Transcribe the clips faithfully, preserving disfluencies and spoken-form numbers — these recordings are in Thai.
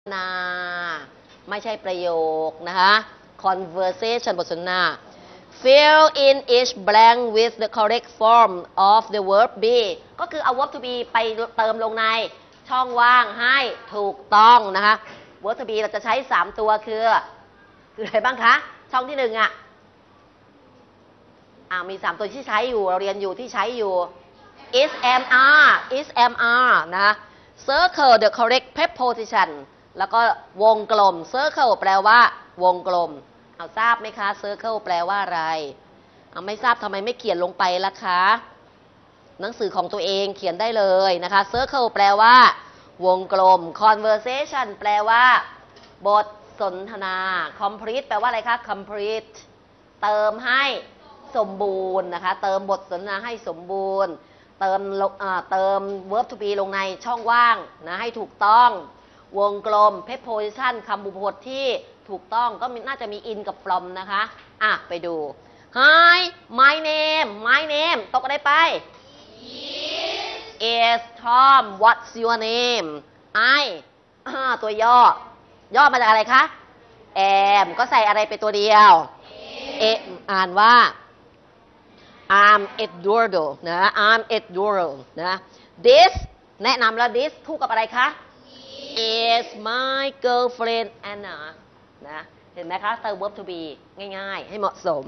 นาไม่ใช่ประโยคนะคะ conversation บทสนทนา fill in each blank with the correct form of the verb be ก็คือเอา verb to be ไปเติมลงในช่องว่างให้ถูกต้องนะคะ verb to be เราจะใช้สามตัวคือคืออะไรบ้างคะช่องที่หนึ่งอ่ะอ่ามีสามตัวที่ใช้อยู่เราเรียนอยู่ที่ใช้อยู่ is am are is am are นะคะ circle the correct preposition แล้วก็วงกลม circle แปลว่าวงกลมเอาทราบไหมคะ circle แปลว่าอะไรเอาไม่ทราบทำไมไม่เขียนลงไปล่ะคะหนังสือของตัวเองเขียนได้เลยนะคะ circle แปลว่าวงกลม conversation แปลว่าบทสนทนา complete แปลว่าอะไรคะ complete เติมให้สมบูรณ์นะคะเติมบทสนทนาให้สมบูรณ์เติมเติม verb to be ลงในช่องว่างนะให้ถูกต้องวงกลม preposition คำบุพจน์ที่ถูกต้องก็น่าจะมี in กับ from นะคะอ่ะไปดู Hi my name my name ตกอะไรไป is Tom what's your name I ตัวย่อย่อมาจากอะไรคะ am ก็ใส่อะไรไปตัวเดียวเออ่านว่า I'm Eduardo นะ I'm Eduardo นะ This แนะนำแล้ว this คู่กับอะไรคะ is my girlfriend Anna นะเห็นไหมคะเติม verb to be ง่ายๆให้เหมาะสม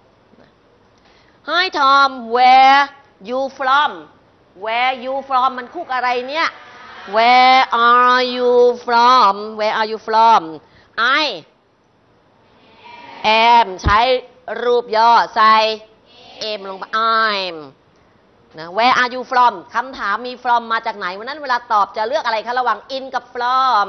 Hi Tom where you from where you from มันคู่กับอะไรเนี่ย Where are you from Where are you from I am ใช้รูปย่อใส่ am ลงไป I'm นะ Where are you from คำถามมี from มาจากไหนวันนั้นเวลาตอบจะเลือกอะไรคะระหว่าง in กับ from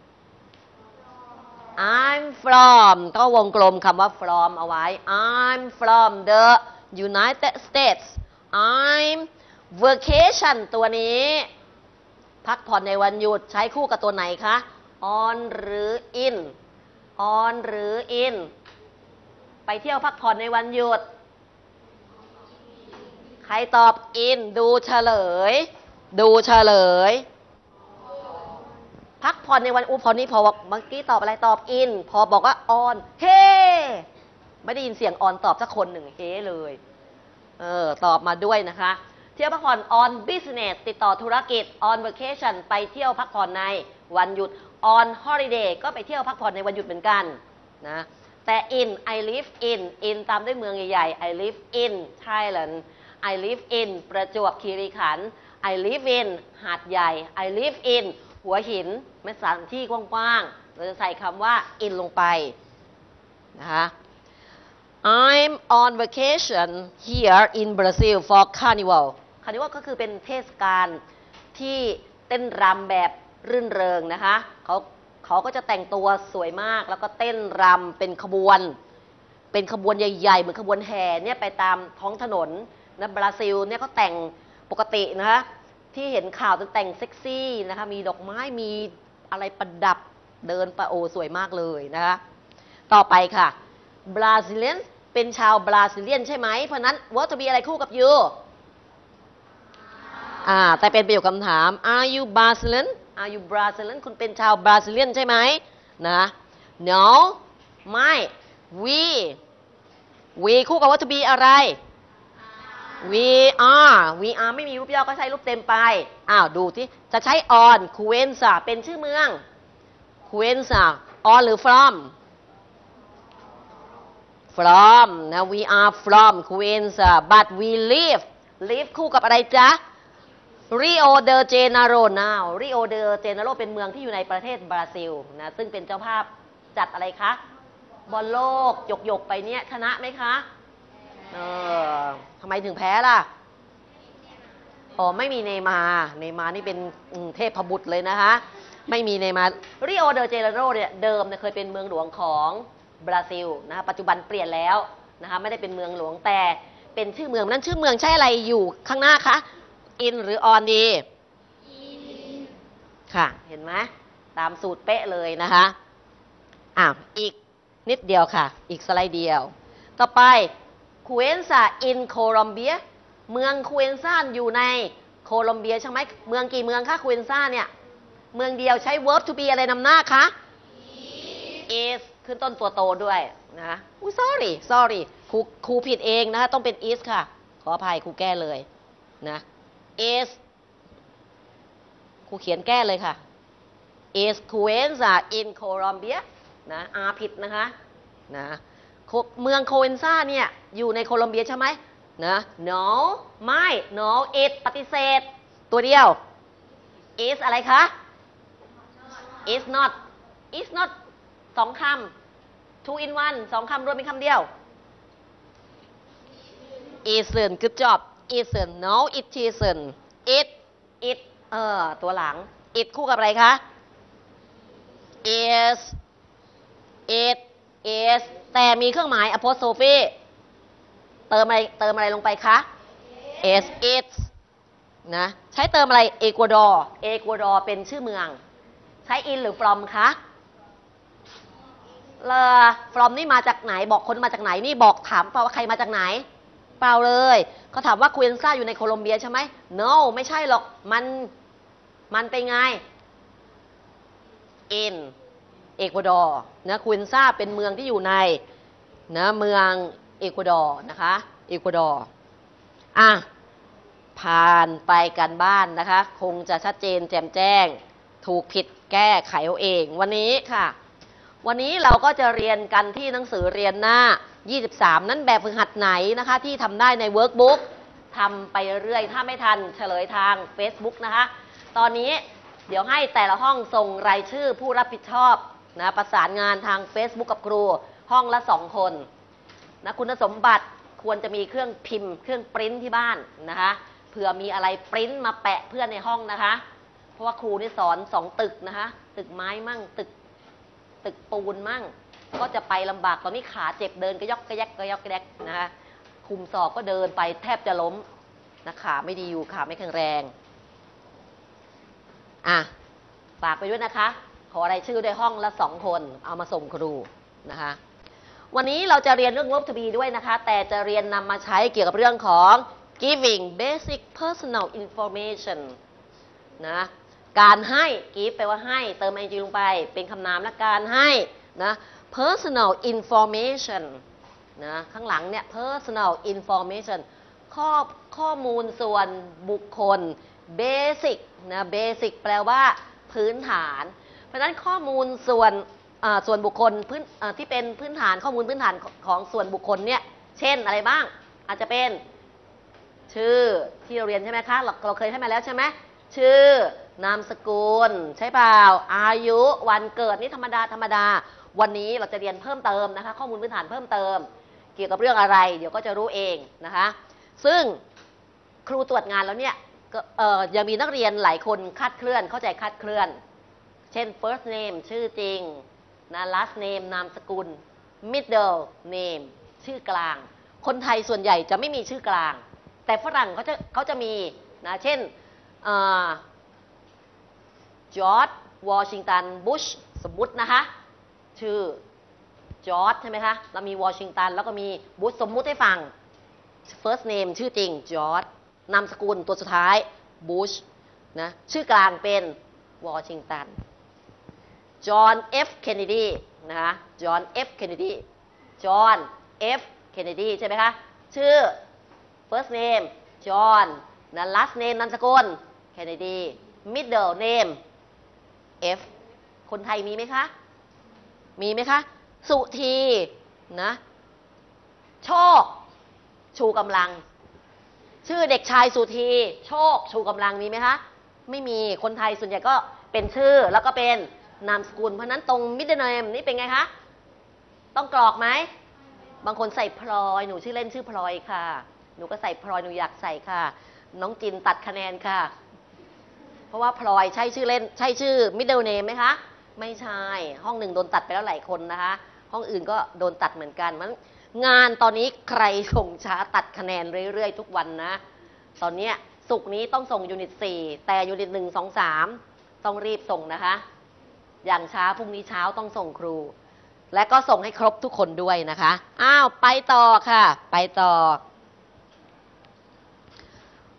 I'm from ก็วงกลมคำว่า from เอาไว้ I'm from the United States I'm vacation ตัวนี้พักผ่อนในวันหยุดใช้คู่กับตัวไหนคะ on หรือ in on หรือ in ไปเที่ยวพักผ่อนในวันหยุดใครตอบ in ดูเฉลยดูเฉลยพักผ่อนในวันอูพอนี้พอเมื่อกี้ตอบอะไรตอบ in พอบอกว่า on เฮ้ ไม่ได้ยินเสียง on ตอบสักคนหนึ่งเฮ้เลยเออตอบมาด้วยนะคะเที่ยวพักผ่อน on business ติดต่อธุรกิจ on vacation ไปเที่ยวพักผ่อนในวันหยุด on holiday ก็ไปเที่ยวพักผ่อนในวันหยุดเหมือนกันนะแต่ in I live in in ตามด้วยเมืองใหญ่ๆ I live in Thailand I live in ประจวบคีรีขันธ์ I live in หาดใหญ่ I live in หัวหินเป็นสถานที่กว้างๆเราจะใส่คำว่า in ลงไปนะคะ I'm on vacation here in Brazil for carnival carnival ก็คือเป็นเทศกาลที่เต้นรำแบบรื่นเริงนะคะเขาเขาก็จะแต่งตัวสวยมากแล้วก็เต้นรำเป็นขบวนเป็นขบวนใหญ่ๆเหมือนขบวนแห่เนี่ยไปตามท้องถนนนะบราซิลเนี่ยเขาแต่งปกตินะคะที่เห็นข่าวจะแต่งเซ็กซี่นะคะมีดอกไม้มีอะไรประดับเดินไปโอสวยมากเลยนะคะต่อไปค่ะบราซิเลียนเป็นชาวบราซิเลียนใช่ไหมเพราะนั้นว่าจะมีอะไรคู่กับ you อ่าแต่เป็นประโยคคำถาม Are you Brazilian Are you Brazilian คุณเป็นชาวบราซิเลียนใช่ไหมนะ No ไม่ We We คู่กับว่าจะมีอะไร We are We are ไม่มีรูปย่อก็ใช้รูปเต็มไปอ้าวดูที่จะใช้ on Cuenca เป็นชื่อเมือง Cuenca on หรือ from from นะ we are from Cuenca but we live live คู่กับอะไรจ๊ะ Rio de Janeiro now Rio de Janeiro เป็นเมืองที่อยู่ในประเทศบราซิลนะซึ่งเป็นเจ้าภาพจัดอะไรคะบอลโลกหยกๆไปเนี่ยชนะไหมคะเออทำไมถึงแพ้ล่ะอ๋อไม่มีเนย์มาร์เนย์มาร์นี่เป็นเทพบุตรเลยนะคะไม่มีเนย์มาร์ Rio de Janeiro เนี่ยเดิมเนี่ยเคยเป็นเมืองหลวงของบราซิลนะคะปัจจุบันเปลี่ยนแล้วนะคะไม่ได้เป็นเมืองหลวงแต่เป็นชื่อเมืองนั้นชื่อเมืองใช่อะไรอยู่ข้างหน้าคะ in หรือ on ดี in ค่ะเห็นไหมตามสูตรเป๊ะเลยนะคะอ่ะอีกนิดเดียวค่ะอีกสไลด์เดียวต่อไป Cuenca in Colombia เมือง Cuenca อยู่ในโคลอมเบียใช่ไหมเมืองกี่เมืองคะ Cuenca เนี่ยเมืองเดียวใช้ verb to be อะไรนำหน้าคะ is ขึ้นต้นตัวโตด้วยนะอุ้ย sorry sorry ครูครูผิดเองนะคะต้องเป็น is ค่ะขออภัยครูแก้เลยนะ is ครูเขียนแก้เลยค่ะ is Cuenca in Colombia นะอาผิดนะคะนะเมืองโคเวนซาเนี่ยอยู่ในโคลอมเบียใช่ไหมนะ no ไม่ no it ปฏิเสธตัวเดียว is อะไรคะ is not is not สองคำ two in one สองคำรวมเป็นคำเดียว isn't good job isn't no it isn't it it เออตัวหลัง it คู่กับอะไรคะ is it is แต่มีเครื่องหมาย apostrophe เติมอะไรเติมอะไรลงไปคะ is it นะใช้เติมอะไร Ecuador Ecuador เป็นชื่อเมืองใช้ in หรือ from คะเลอ from นี่มาจากไหนบอกคนมาจากไหนนี่บอกถามเปล่าว่าใครมาจากไหนเปล่าเลยเขาถามว่าควีนซ่าอยู่ในโคลอมเบียใช่ไหม no ไม่ใช่หรอกมันมันเป็นไง in เอกวาดอร์นะควีนซ่าเป็นเมืองที่อยู่ในนะเมืองเอกวาดอร์นะคะเอกวาดอร์อ่ะผ่านไปกันบ้านนะคะคงจะชัดเจนแจ่มแจ้งถูกผิดแก้ไขเอาเองวันนี้ค่ะวันนี้เราก็จะเรียนกันที่หนังสือเรียนหน้ายี่สิบสามนั้นแบบฝึกหัดไหนนะคะที่ทำได้ในเวิร์กบุ๊กทำไปเรื่อยถ้าไม่ทันเฉลยทาง Facebook นะคะตอนนี้เดี๋ยวให้แต่ละห้องส่งรายชื่อผู้รับผิดชอบนะประสานงานทาง Facebook กับครูห้องละสองคนนะคุณสมบัติควรจะมีเครื่องพิมพ์เครื่องปริ้นที่บ้านนะคะเผื่อมีอะไรปริ้นมาแปะเพื่อนในห้องนะคะเพราะว่าครูนี่สอนสองตึกนะคะตึกไม้มั่งตึกตึกปูนมั่งก็จะไปลำบากตอนนี้ขาเจ็บเดินกระยอกกระแยกกระยอกกระแยกนะคะคุมสอบก็เดินไปแทบจะล้มนะขาไม่ดีอยู่ขาไม่แข็งแรงอ่ะฝากไปด้วยนะคะขอรายชื่อด้วยห้องละสองคนเอามาส่งครูนะคะวันนี้เราจะเรียนเรื่อง verb to be ด้วยนะคะแต่จะเรียนนำมาใช้เกี่ยวกับเรื่องของ giving basic personal information นะการให้ give แปลว่าให้เติม ing ลงไปเป็นคำนามและการให้นะ personal information นะข้างหลังเนี่ย personal information ข้อข้อมูลส่วนบุคคล basic นะ basic แปลว่าพื้นฐานเพราะฉะนั้นข้อมูลส่วนส่วนบุคคลพื้นที่เป็นพื้นฐานข้อมูลพื้นฐานของส่วนบุคคลเนี่ยเช่นอะไรบ้างอาจจะเป็นชื่อที่เราเรียนใช่ไหมคะเราเราเคยให้มาแล้วใช่ไหมชื่อนามสกุลใช่เปล่าอายุวันเกิดนี่ธรรมดาธรรมดาวันนี้เราจะเรียนเพิ่มเติมนะคะข้อมูลพื้นฐานเพิ่มเติมเกี่ยวกับเรื่องอะไรเดี๋ยวก็จะรู้เองนะคะซึ่งครูตรวจงานแล้วเนี่ยเอ่อยังมีนักเรียนหลายคนคลาดเคลื่อนเข้าใจคลาดเคลื่อนเช่น first name ชื่อจริงนะ last name นามสกุล middle name ชื่อกลางคนไทยส่วนใหญ่จะไม่มีชื่อกลางแต่ฝรั่งเขาจะเขาจะมีนะเช่นจอร์จวอชิงตันบุชสมมุตินะคะชื่อจอร์จใช่ไหมคะแล้วมีวอชิงตันแล้วก็มีบุชสมมุติให้ฟัง first name ชื่อจริงจอร์จนามสกุลตัวสุดท้ายบุชนะชื่อกลางเป็นวอชิงตันจอห์น F. Kennedy นะคะจอห์น F. Kennedy จอห์น F. Kennedy ใช่ไหมคะชื่อ first name จอห์นนะ last name นามสกุล Kennedy middle name F คนไทยมีไหมคะมีไหมคะสุธีนะโชคชูกำลังชื่อเด็กชายสุธีโชคชูกำลังมีไหมคะไม่มีคนไทยส่วนใหญ่ก็เป็นชื่อแล้วก็เป็นนามสกุลเพราะนั้นตรง middle name นี่เป็นไงคะต้องกรอกไหมบางคนใส่พลอยหนูชื่อเล่นชื่อพลอยค่ะหนูก็ใส่พลอยหนูอยากใส่ค่ะน้องจินตัดคะแนนค่ะเพราะว่าพลอยใช่ชื่อเล่นใช่ชื่อ middle name ไหมคะไม่ใช่ห้องหนึ่งโดนตัดไปแล้วหลายคนนะคะห้องอื่นก็โดนตัดเหมือนกันมันงานตอนนี้ใครส่งช้าตัดคะแนนเรื่อยๆทุกวันนะตอนนี้ศุกร์นี้ต้องส่งยูนิตสี่แต่ยูนิตหนึ่ง สอง สามต้องรีบส่งนะคะอย่างช้าพรุ่งนี้เช้าต้องส่งครูและก็ส่งให้ครบทุกคนด้วยนะคะอ้าวไปต่อค่ะไปต่อ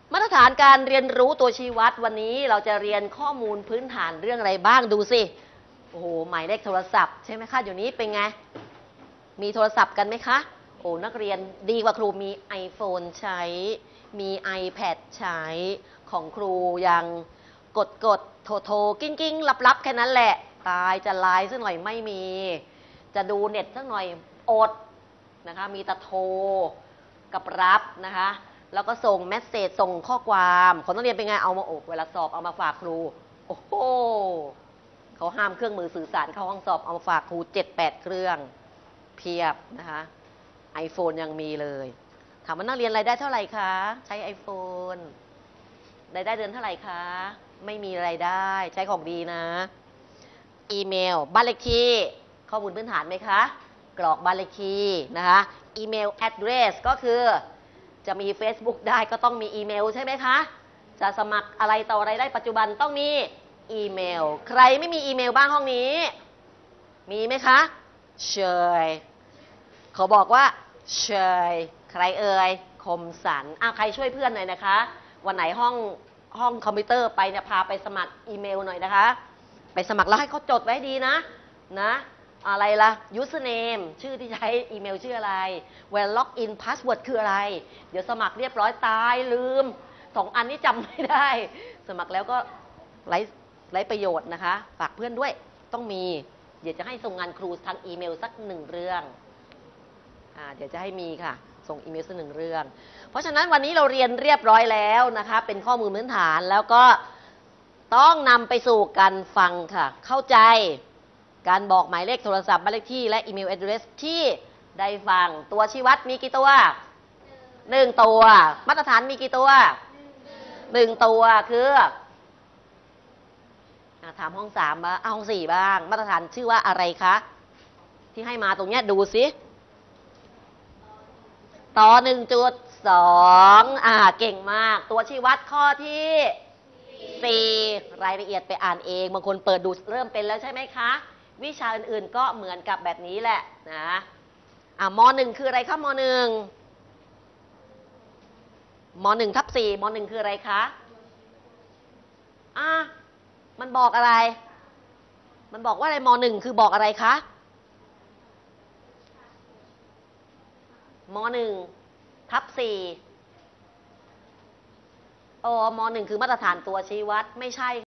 มาตรฐานการเรียนรู้ตัวชี้วัดวันนี้เราจะเรียนข้อมูลพื้นฐานเรื่องอะไรบ้างดูสิโอ้โหหมายเลขโทรศัพท์ใช่ไหมคะเดี๋ยวนี้เป็นไงมีโทรศัพท์กันไหมคะโอ้นักเรียนดีกว่าครูมี iPhone ใช้มี iPad ใช้ของครูยังกดกดโทรโทรกิ้งกิ้งรับรับแค่นั้นแหละตายจะไลน์สักหน่อยไม่มีจะดูเน็ตสักหน่อยอดนะคะมีแต่โทรกับรับนะคะแล้วก็ส่งเมสเซจส่งข้อความของนักเรียนเป็นไงเอามาอบเวลาสอบเอามาฝากครูโอ้โหเขาห้ามเครื่องมือสื่อสารเข้าห้องสอบเอามาฝากครูเจ็ดแปดเครื่องเพียบนะคะ iPhone ยังมีเลยถามว่านักเรียนรายได้เท่าไหร่คะใช้ iPhone รายได้เดือนเท่าไหร่คะไม่มีรายได้ใช้ของดีนะอีเมลบ้านเลขที่ข้อมูลพื้นฐานไหมคะกรอกบ้านเลขที่นะคะอีเมล address ก็คือจะมี Facebook ได้ก็ต้องมีอีเมลใช่ไหมคะจะสมัครอะไรต่ออะไรได้ปัจจุบันต้องมีอีเมลใครไม่มีอีเมลบ้างห้องนี้มีไหมคะเชยเขาบอกว่าเชยใครเอ่ยคมสันอ้าวใครช่วยเพื่อนหน่อยนะคะวันไหนห้องห้องคอมพิวเตอร์ไปเนี่ยพาไปสมัครอีเมลหน่อยนะคะไปสมัครแล้วให้เขาจดไว้ดีนะนะอะไรล่ะ username ชื่อที่ใช้อีเมลชื่ออะไร when log in password คืออะไรเดี๋ยวสมัครเรียบร้อยตายลืมสองอันนี้จำไม่ได้สมัครแล้วก็ไร้ไร้ประโยชน์นะคะฝากเพื่อนด้วยต้องมีเดี๋ยวจะให้ส่งงานครูทางอีเมลสักหนึ่งเรื่องอ่าเดี๋ยวจะให้มีค่ะส่งอีเมลสักหนึ่งเรื่องเพราะฉะนั้นวันนี้เราเรียนเรียบร้อยแล้วนะคะเป็นข้อมูลพื้นฐานแล้วก็ต้องนำไปสู่การฟังค่ะเข้าใจการบอกหมายเลขโทรศัพท์บ้านเลขที่และอีเมล address ที่ได้ฟังตัวชี้วัดมีกี่ตัวหนึ่งตัวมาตรฐานมีกี่ตัวหนึ่งตัวคือถามห้องสามบ้างห้องสี่บ้างมาตรฐานชื่อว่าอะไรคะที่ให้มาตรงนี้ดูสิต่อหนึ่งจุดสองอ่าเก่งมากตัวชี้วัดข้อที่สี่รายละเอียดไปอ่านเองบางคนเปิดดูเริ่มเป็นแล้วใช่ไหมคะวิชาอื่นๆก็เหมือนกับแบบนี้แหละนะอ่ามหนึ่งคืออะไรคะมหนึ่งมหนึ่งทับสี่มหนึ่งคืออะไรคะอ่ะมันบอกอะไรมันบอกว่าอะไรมหนึ่งคือบอกอะไรคะมหนึ่งทับสี่โอ้มหนึ่งคือมาตรฐานตัวชี้วัดไม่ใช่